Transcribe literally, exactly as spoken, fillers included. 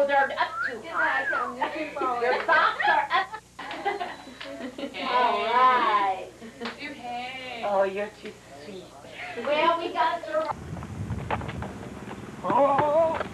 Oh, they're up too high. Your socks are up. Hey. All right. Hey. Oh, you're too sweet. Well, we got to... Oh.